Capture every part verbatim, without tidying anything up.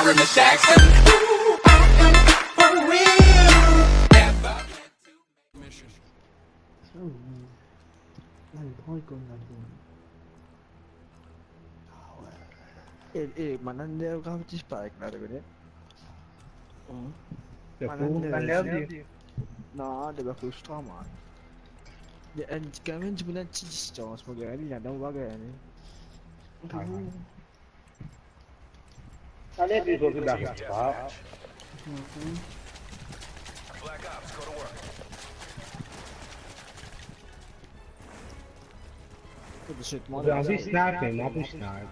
I'm Miss Jackson. Ooh, I am for real. Never meant to make mission. Sao mày thôi còn là gì? Eh, eh, mana dia kau cispa nak ada ni? Hmm. Mana dia dia? Nah, dia bagus sama. Dia en kami sebenarnya cis cuma sebagai ni yang dah bagai ni. Kalian di sini dah apa? Black Ops, go to work. Itu shit mau. J'ai envie de snap, mais moi plus snap.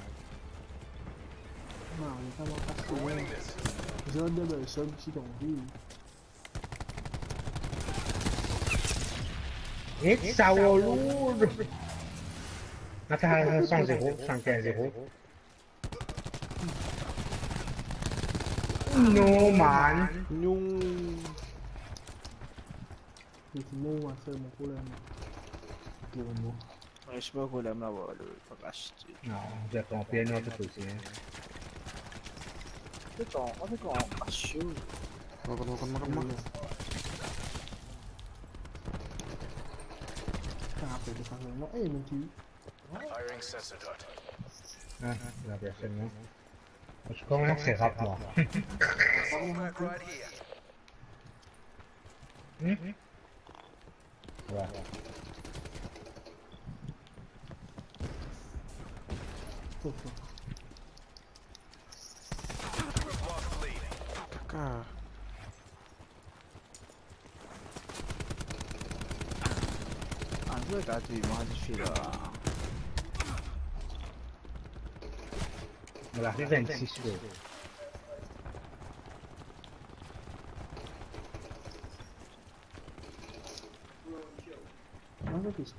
Mà người ta mau cắt We're xuống winning this. giờ đây là sớm chỉ đồng đi. Hết sao luôn. Nó ta sang zero, sang kẻ zero. No man. Nhung. Thì thì mua mà sớm một cô lên mà. Kiểu mua. Mas meu golem na bola, pagaste. No, já comprei no outro coisinha. Então, olha com achou. Makan makan makan makan. Kenapa dia panggil mau? Eh nanti. Firing sensor dart. Ah, la biasa no. Acho que é ser rápido. Fall back right here. Hum? Vai. Tuh. Lost the lead. Kak. Ah, due cazzi ma di fila. Me la revenge su. Mana bisa?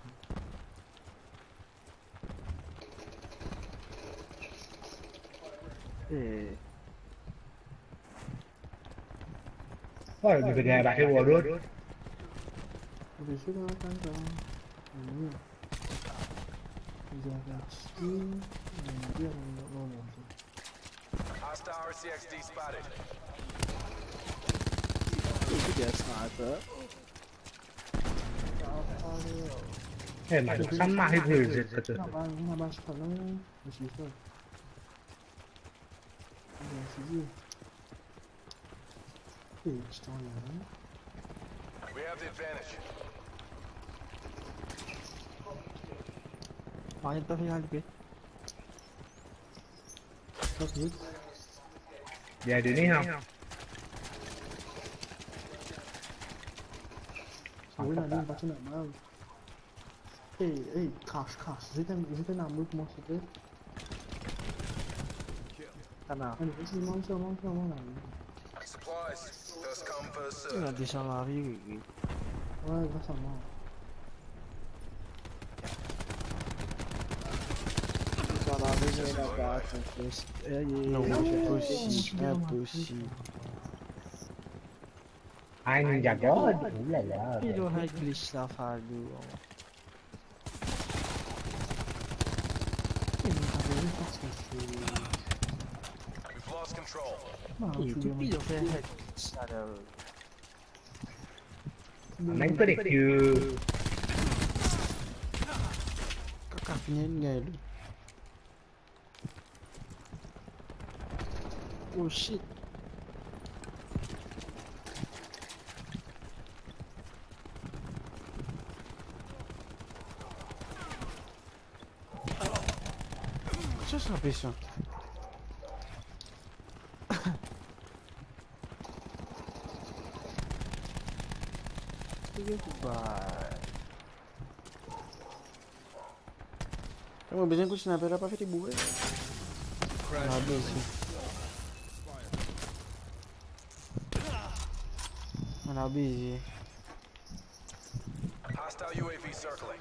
Eh, Poi mi vedeva la che vuole. Habis itu dah kan kan. Ini. Jaga skin. Dia nggak mau nanti. Hostile R C X D spotted. itu dia sniper. Eh, ma non mai mai preso. Kenapa? Kenapa sekarang masih itu? Ada sih. Eh, setengah ya. We have the advantage. Main tak final ke? Tapi Dia ada ni ha. 我那里把这两毛。哎哎，卡是卡是在是在哪木木是的？ Kana. 那你不是忙车忙车忙哪里？ Supplies. First come, first Ina serve. di sana lari. 我那个什么？ Sana lari ni na ka confess. Eh, Não, é é possível, é possível. Ai, ninja god. Là là. Pilo hai glitch la falho. We've lost control. Itu pilo fai hai glitch la da. Mấy cái đẹp chưa. Kakak punya ni lu. Oh shit. Co jest napisane? Goodbye. Kamu biasanya aku sniper apa sih dibuat? Habis sih. Mana habis sih. Hostile U A V circling.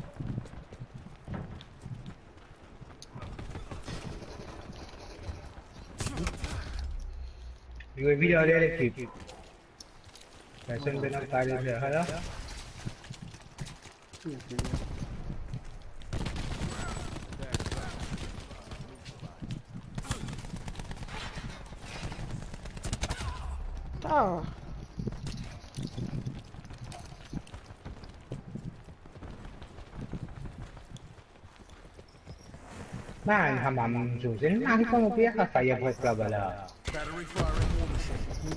Gue video dia ada clip. Fashion benar kali dia ada. Ah. Man, hamam Susan, nahi ko mo piya ka kaya po ka bala. Battery firing war machine.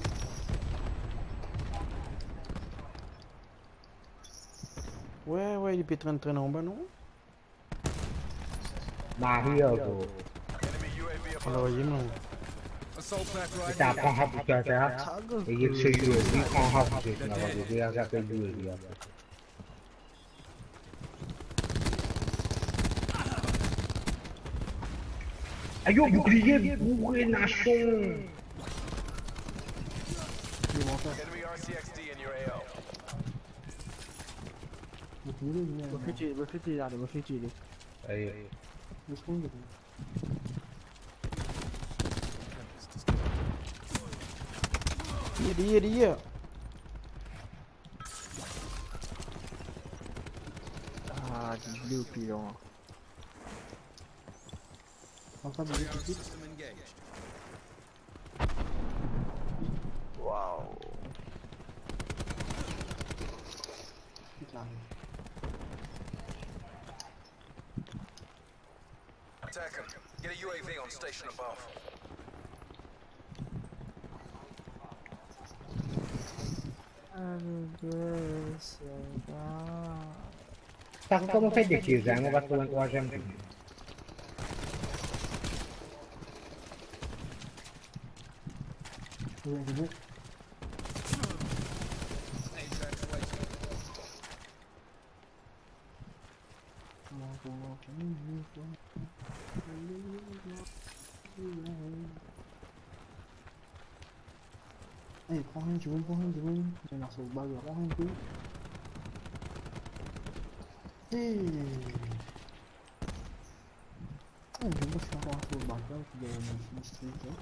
Ouais, ouais, il est train de traîner en bas, non? Nahi ako. Enemy U A V Alors, above. il est non. Assault pack right Ita here. pang hapos ka sa. Igit sa U A V, pang hapos ito na ako. Kaya sa kay U A V ako. Ayo, bouclier, bourré, nation! Enemy R C X D in your A O. 我飞机，我飞机哪里？我飞机里。 Ayo. Dia, dia, dia. Ah, di blue pilon. Encore des petits. System engaged. Wow. Putain. Attack him. Get a U A V on station above. Tako ko mo fai decisa, mo basto lang ko siya. Vous avez vu? Eh, prends rien, tu veux, prends rien, tu veux. J'ai un arceau de bague, prends rien, tu veux. Eh. Eh, je me suis encore un arceau de bague, là, qui doit me street, là.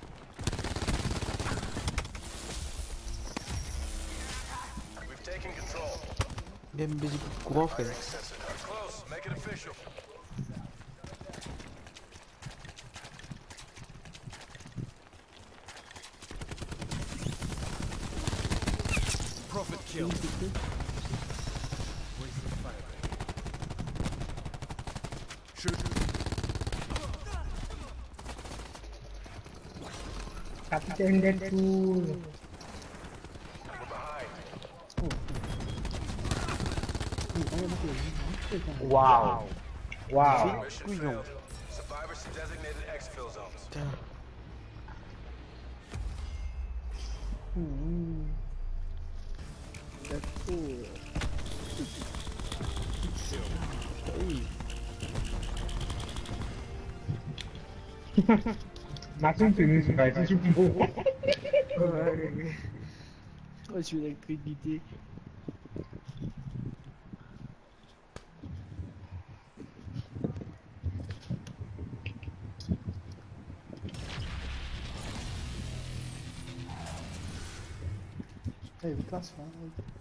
We've taken control. Game busy pour gros, frère. Close. Make it official. Profit kill. Shoot. Captain Deadpool. We're behind. Wow. Wow. Mission couillon. failed. Survivors to designated exfil zones. Putain. Maxime, c'est une super, c'est super beau. Ouais. Je suis électricité. Eh, classe, hein.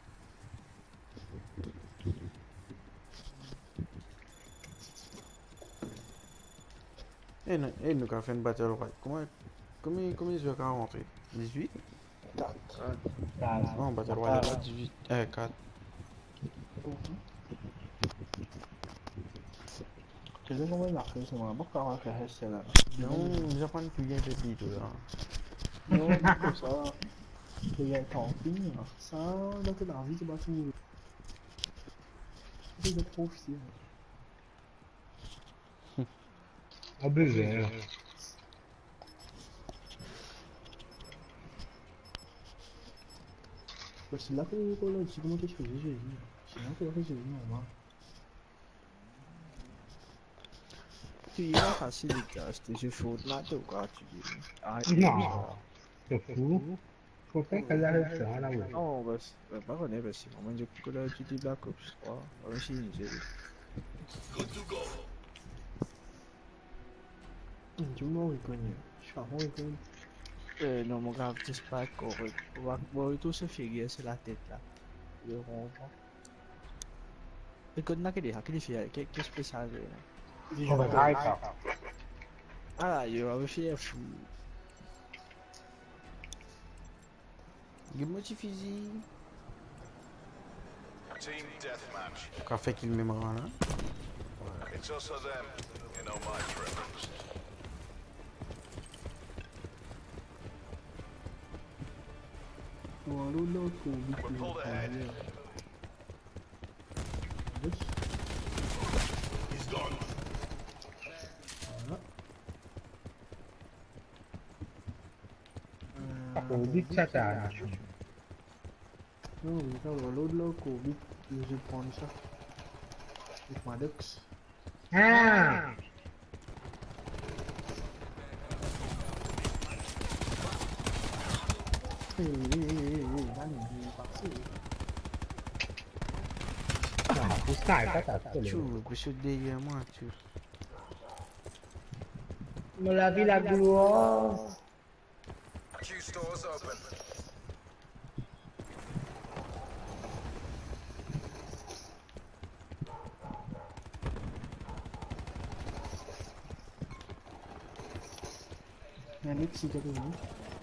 Et nous, et nous, quand fait une battle royale. Comment, comment, comment ils ont rentré? dix-huit? Non, battle royale, là, dix-huit. Euh, quatre. Tu sais comment il marche, c'est moi. Pourquoi on va faire ça là? Non, ils apprennent plus bien que les deux, là. Non, comme ça. Il y a un camping, ça, là, que la vie, c'est pas tout. C'est des profils. Abusé. C'est là que le petit comment tu fais, j'ai vu. C'est là que j'ai vu, normal. Tu y vas facile, acheter ce Fortnite ou quoi, tu dis. Ah, Non. C'est fou. Faut pas qu'elle arrive ça, là, oui. non, bah, c'est pas qu'on est, parce que moi, j'ai que là, tu dis Black Ops trois. Aussi, j'ai. Tu m'as reconnu. Je suis vraiment reconnu. Euh, non, mon gars, c'est pas correct. On va voir tout ce figure sur la tête là. Le rond. Et quand on a qu'est-ce qu'il fait, qu'est-ce spécial là? On va drive ça. Ah, il va faire fou. Give me petit fusil. Team deathmatch. Café qu'il me marre là. It's also them, you know my preference. Walau loco, We're pulled ahead. He's gone. Aku bisa tak? No, kita walau loco, we use it on sa. With Maddox. Ah, Hey, hey, hey, hey, mana ni paksa? aku start kau tak boleh. Cu, aku shoot dia mah cu. Melagi lagu oh. Q stores open. Yang ni si kat ni.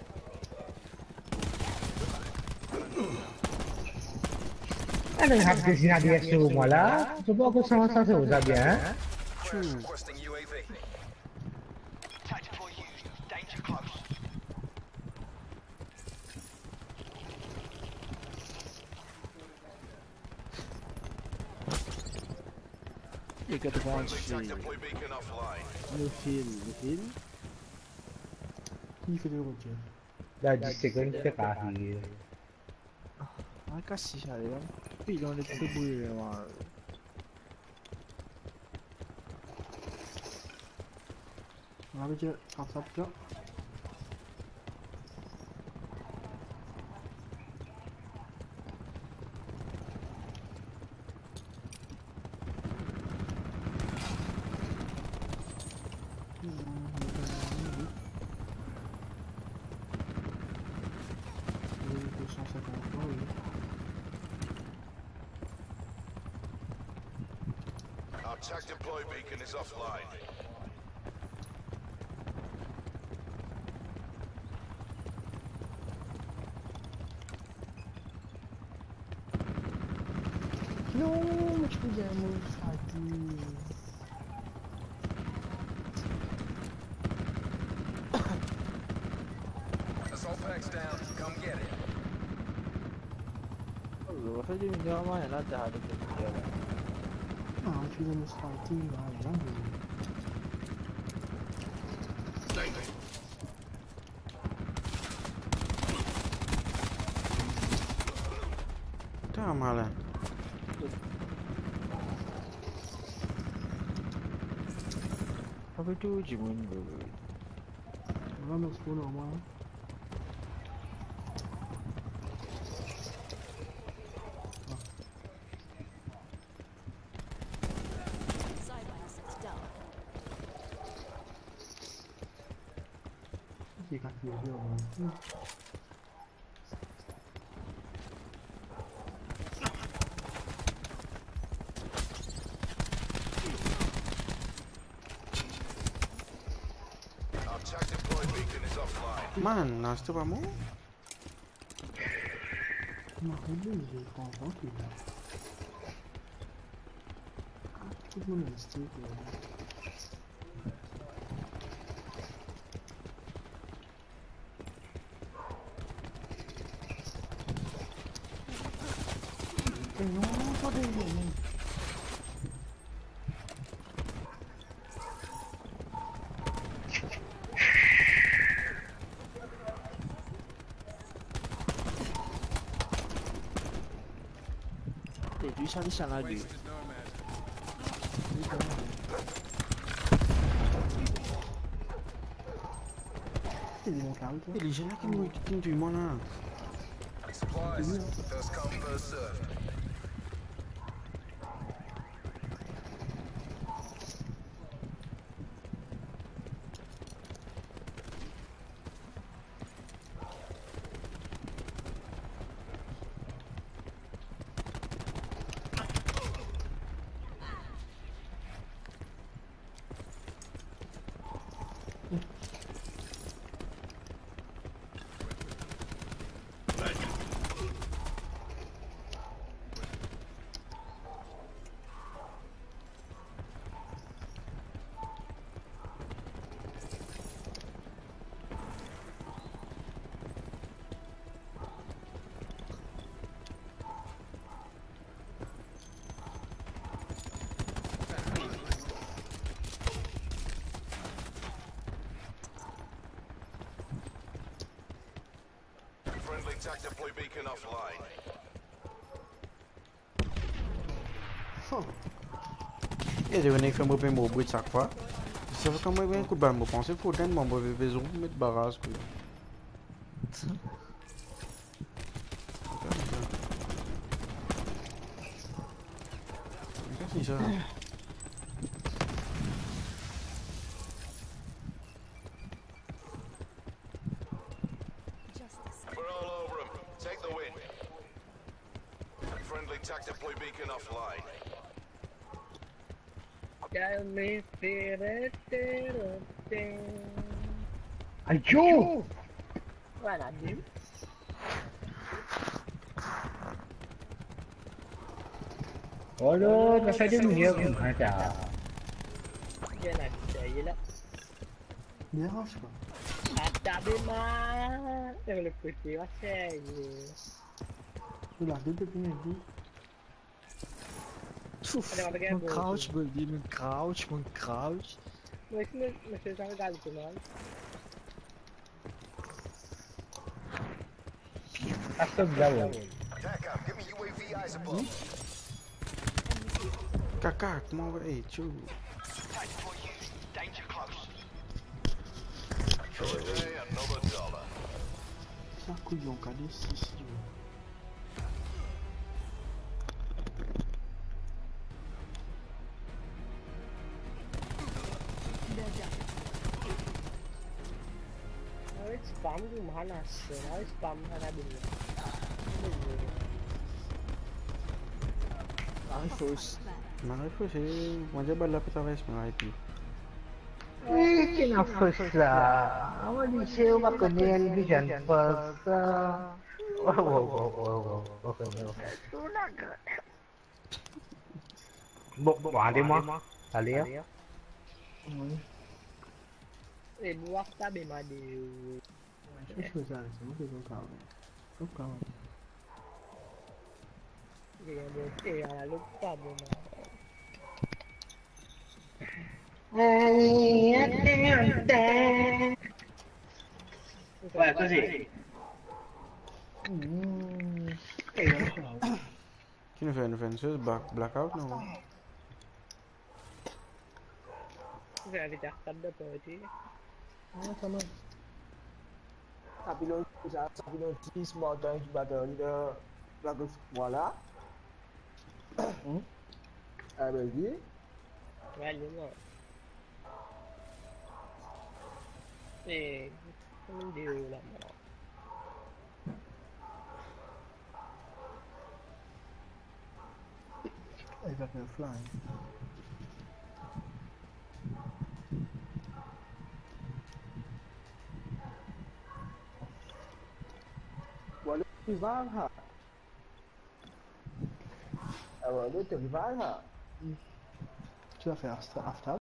Ano yung hap din sinabi ya semua lah. Coba aku sama-sama saja ya. Flash requesting U A V. Tactical used. Danger close. You got the one Friendly shield. tactical beacon offline. You feel, you feel? Ni kerja kerja. Dah second kita kahir. Ah, kasih saya kan. Pilih dia terbuih memang. Apa je? Sap sap je. Our tac deploy beacon is offline. No, macam jamu lagi. Assault packs down. Come get it. Oh, saya dia minta mana lah dah ada dia. Ah, macam jamu lagi lah, jangan. Dah malah. Apa tu jimun tu? Orang nak sepuluh orang. Dia kaki dia orang. Our tac deploy beacon is offline. Mana tu kamu? Mak dia je kau kau tu. Aku pun mesti tu. Eh, no, kau dah ni. Eh, tu sana sana lagi. Dia nak kau tu. Eh, les gens là qui nous qui nous mana? Supplies. First come, first serve. tactical beacon offline. Oh, E je veni fè mwen pe mwen brit sak fwa. Se fè kan mwen ven kout ban mwen panse foten mwen mwen vezon pou met baraz kou. Mwen ka fin sa. We're all over him. Take the win. Friendly tactical beacon offline. Ayo! Mana dim? Olo, nasa din niya kung ada. Dia nak saya lah. dérange quoi. Ada memang. Yang lebih dewasa je. Tu l'as deux depuis midi. Ada apa Mijn kan? crouch, buddy, mijn crouch, mijn crouch. Mesti mesti sangat kali tu man. Asal jauh. Tacom, give me U A V eyes above. Kakak, mwen wè, hey, chou. Tactical use. Danger close. For a day, another dollar. Ça couillon, cadê six yo. Awak spam tu mana sih? Awak spam mana dulu? Arif first. Mwen refwe se, mwen je bal la pe traves mwen a epi. Eh, kina first lah. Awak di sini mak kenal vision first. Wow, wow, wow, wow, wow. Okay, okay. Bộ bộ đi mà. Ali ya. Eh, buat tak memang dia. Qu'est-ce que ça c'est moi qui vais encore. Au calme. Dia yang buat eh yang lupa memang. Ouais, vas-y. Ki nou fè, nou fè nou se blackout nou? Saya ada cakap dah tadi. Ah, ça marche. Tapi lo tapi lo di semua orang sebagai dia bagus voilà. Hmm. Ah bagi. Valeu não. Eh, não deu lá não. Il va faire fly. Voilà, rival ha. Ah voilà, tu rival ha. Tu vas faire after after